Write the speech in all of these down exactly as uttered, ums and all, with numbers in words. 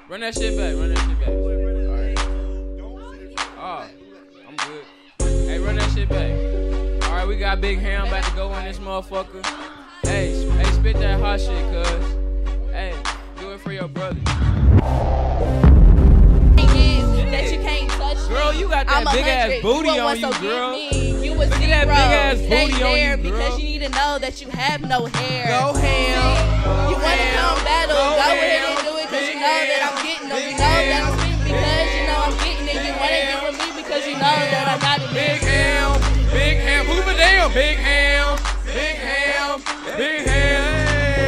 Run that shit back. Run that shit back. All right. Oh, I'm good. Hey, run that shit back. All right, we got Big Ham about to go in this motherfucker. Hey, hey, spit that hot shit, cuz. Hey, do it for your brother. That you can't touch me. Girl, you got that big ass booty you on you, so girl. You was Look at that big ass booty on you, girl. Because you need to know that you have no hair. Go ham. You want to come battle? Go, go ahead and do it because you know that I'm getting them. You know that I'm spitting because you know I'm getting it. You want to get with me because you know that I got it. Big Ham, Big Ham, who's the damn Big Ham, Big Ham, Big Ham.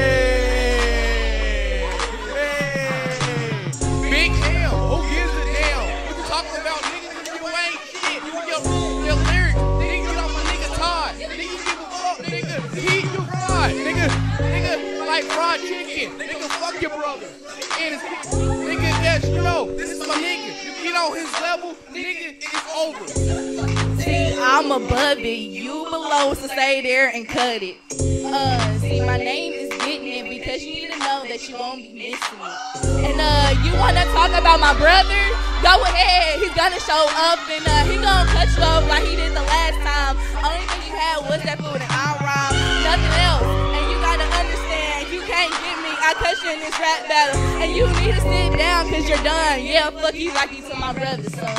Big Ham, who gives a damn? What you talking about, nigga? You ain't shit. Your, your lyrics, nigga, you know my nigga Todd. Nigga, you give a fuck, nigga. He, you fried, nigga. Nigga, like fried chicken. Nigga, fuck your brother. And it's, nigga, yes, you know, this is my nigga. You get on his level, nigga, it's over. See, I'm above it. You below, so stay there and cut it. Uh, see, my name is getting it because you need to know that you won't be missing it. And uh, you want to talk about my brother? Go ahead. He's gonna show up and uh, he gonna cut you off like he did the last time. Only thing you had was that food and I rhyme, nothing else. And you gotta understand, you can't get me. I cut you in this rap battle, and you need to sit down because you're done. Yeah, fuck you like you to my brother, son.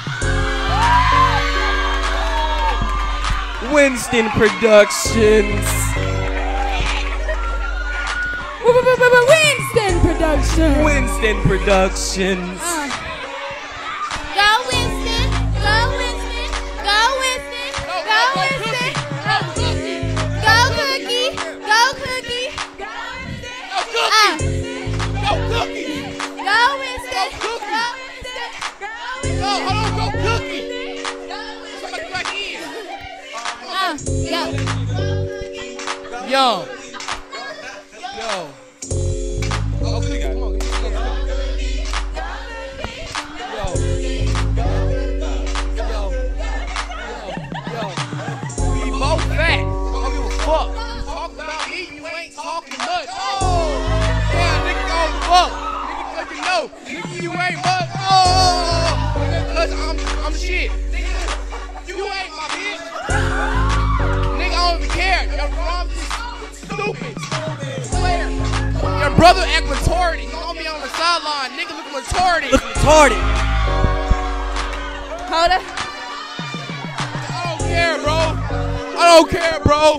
Winston Productions. Winston Productions. Winston Productions. Uh. Go Winston. Go Winston. Go Winston. Go Winston. Go Cookie. Go Cookie. Go Cookie. Go Cookie. Go Winston. Go Cookie. Go Winston. Go, hold on, go Cookie. Somebody back in. Uh, go. Yo. Yo. Go Cookie, come on. Yo. Yo. Yo. We both fat. Don't give a fuck. Talk about me, you ain't talking much. Oh. Yeah, nigga, don't fuck. Nigga, cause you know. Nigga, you ain't much. Oh. Nigga, cause I'm, I'm shit. Nigga, you ain't my bitch. Nigga, I don't even care. Your mom is stupid. Swear. Your brother act retarded. You on me on the sideline. Nigga look retarded. Look retarded. Hold up. I don't care, bro. I don't care, bro.